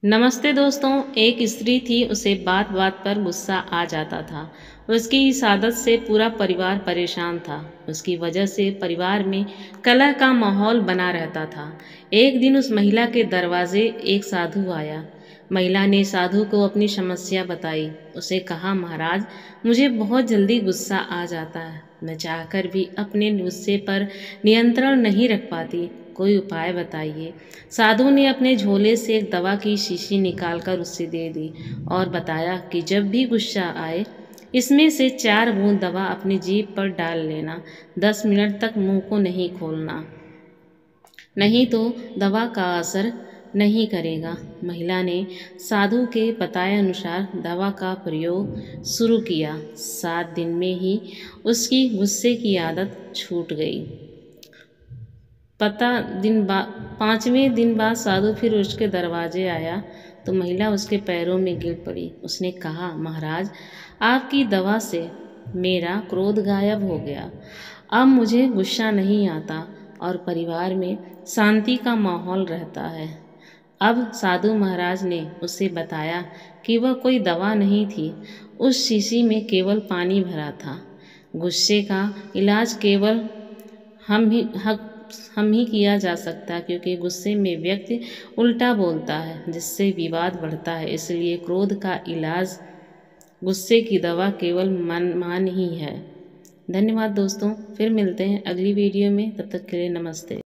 नमस्ते दोस्तों। एक स्त्री थी, उसे बात बात पर गुस्सा आ जाता था। उसकी इस आदत से पूरा परिवार परेशान था। उसकी वजह से परिवार में कलह का माहौल बना रहता था। एक दिन उस महिला के दरवाजे एक साधु आया। महिला ने साधु को अपनी समस्या बताई। उसे कहा, महाराज, मुझे बहुत जल्दी गुस्सा आ जाता है। मैं चाहकर भी अपने गुस्से पर नियंत्रण नहीं रख पाती। कोई उपाय बताइए। साधु ने अपने झोले से एक दवा की शीशी निकालकर उसे दे दी और बताया कि जब भी गुस्सा आए, इसमें से 4 बूंद दवा अपनी जीभ पर डाल लेना। 10 मिनट तक मुंह को नहीं खोलना, नहीं तो दवा का असर नहीं करेगा। महिला ने साधु के बताए अनुसार दवा का प्रयोग शुरू किया। 7 दिन में ही उसकी गुस्से की आदत छूट गई। 5वें दिन बाद साधु फिर उसके दरवाजे आया तो महिला उसके पैरों में गिर पड़ी। उसने कहा, महाराज, आपकी दवा से मेरा क्रोध गायब हो गया। अब मुझे गुस्सा नहीं आता और परिवार में शांति का माहौल रहता है। अब साधु महाराज ने उसे बताया कि वह कोई दवा नहीं थी, उस शीशी में केवल पानी भरा था। गुस्से का इलाज केवल हम ही किया जा सकता, क्योंकि गुस्से में व्यक्ति उल्टा बोलता है, जिससे विवाद बढ़ता है। इसलिए क्रोध का इलाज, गुस्से की दवा केवल मान ही है। धन्यवाद दोस्तों, फिर मिलते हैं अगली वीडियो में। तब तक के लिए नमस्ते।